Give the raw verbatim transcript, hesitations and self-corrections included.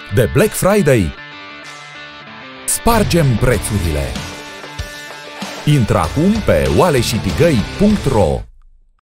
De Black Friday spargem prețurile! Intră acum pe oaleșitigăi punct ro.